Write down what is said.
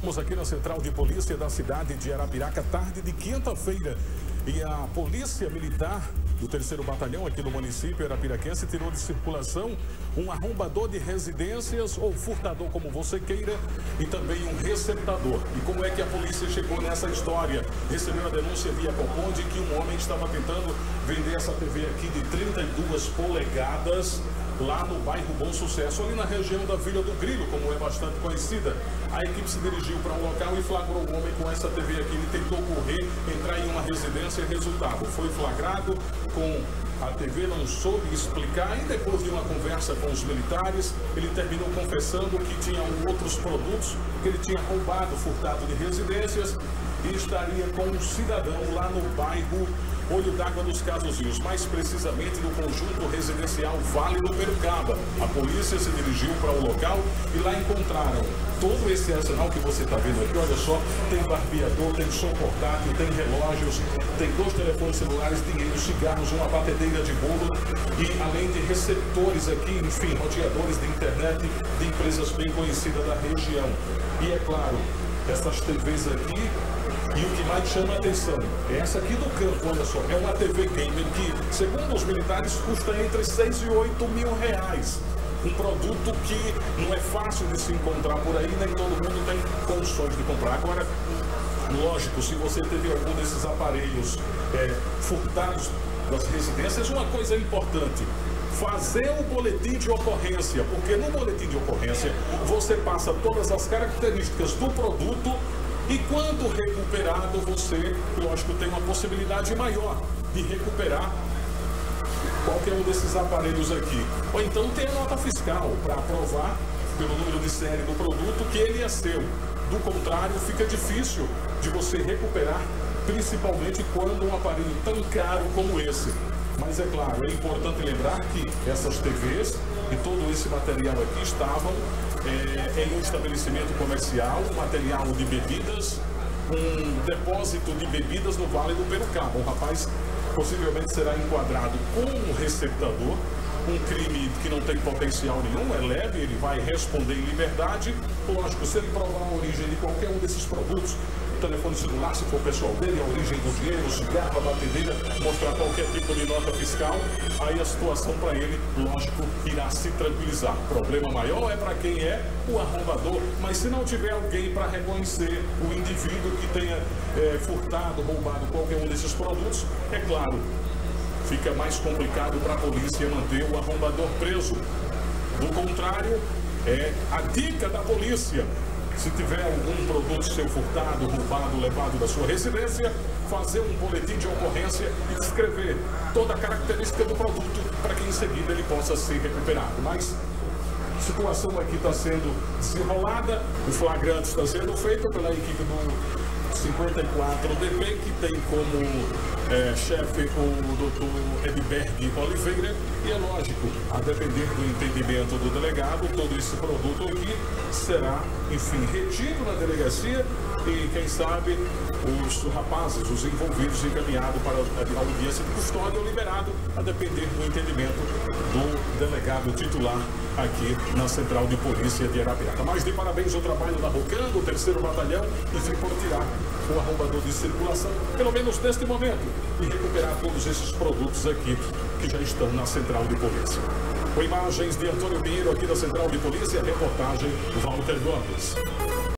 Estamos aqui na Central de Polícia da cidade de Arapiraca, tarde de quinta-feira. E a Polícia Militar do 3º Batalhão aqui no município arapiraquense tirou de circulação um arrombador de residências, ou furtador como você queira, e também um receptador. E como é que a polícia chegou nessa história? Recebeu a denúncia via Copom de que um homem estava tentando vender essa TV aqui de 32 polegadas lá no bairro Bom Sucesso, ali na região da Vila do Grilo, como é bastante conhecida. A equipe se dirigiu para um local e flagrou o homem com essa TV aqui. Ele tentou correr, entrar em uma residência e resultado, foi flagrado com a TV, não soube explicar, e depois de uma conversa com os militares, ele terminou confessando que tinha outros produtos que ele tinha roubado, furtado de residências, e estaria com um cidadão lá no bairro Olho d'Água dos Casozinhos, mais precisamente no conjunto residencial Vale do Perucaba. A polícia se dirigiu para o local e lá encontraram todo esse arsenal que você está vendo aqui. Olha só, tem barbeador, tem som portátil, tem relógios, tem 2 telefones celulares, dinheiro, cigarros, uma batedeira de bolo e além de receptores aqui, enfim, roteadores de internet de empresas bem conhecidas da região. E é claro, essas TVs aqui. E o que mais chama a atenção é essa aqui do campo, olha só, é uma TV Gamer que, segundo os militares, custa entre 6 e 8 mil reais. Um produto que não é fácil de se encontrar por aí, nem todo mundo tem condições de comprar. Agora, lógico, se você teve algum desses aparelhos furtados das residências, uma coisa importante: fazer o boletim de ocorrência, porque no boletim de ocorrência você passa todas as características do produto. E quando recuperado, você, lógico, tem uma possibilidade maior de recuperar qualquer um desses aparelhos aqui. Ou então tem a nota fiscal para provar, pelo número de série do produto, que ele é seu. Do contrário, fica difícil de você recuperar, principalmente quando um aparelho tão caro como esse. Mas é claro, é importante lembrar que essas TVs e todo esse material aqui estavam em um estabelecimento comercial, material de bebidas, um depósito de bebidas no Vale do Perucaba. O rapaz possivelmente será enquadrado com um receptador, um crime que não tem potencial nenhum, é leve, ele vai responder em liberdade. Lógico, se ele provar a origem de qualquer um desses produtos, telefone celular, se for pessoal dele, a origem do dinheiro, cigarro, a batedeira, mostrar qualquer tipo de nota fiscal, aí a situação para ele, lógico, irá se tranquilizar. O problema maior é para quem é o arrombador, mas se não tiver alguém para reconhecer o indivíduo que tenha furtado, roubado qualquer um desses produtos, é claro, fica mais complicado para a polícia manter o arrombador preso. Do contrário, é a dica da polícia: se tiver algum produto seu furtado, roubado, levado da sua residência, fazer um boletim de ocorrência e descrever toda a característica do produto para que em seguida ele possa ser recuperado. Mas a situação aqui está sendo desenrolada, o flagrante está sendo feito pela equipe do 54DP, que tem como chefe o Dr. Edberg Oliveira, e é lógico, a depender do entendimento do delegado, todo esse produto aqui será, enfim, retido na delegacia e, quem sabe, os rapazes, os envolvidos, encaminhados para a audiência de custódia ou liberado, a depender do entendimento do delegado titular aqui na Central de Polícia de Arapiraca. Mas de parabéns ao trabalho da ROCAN, do 3º Batalhão, enfim, por tirar o arrombador de circulação, pelo menos neste momento, e recuperar todos esses produtos aqui que já estão na Central de Polícia. Com imagens de Antônio Pinheiro aqui da Central de Polícia, reportagem Walter Gomes.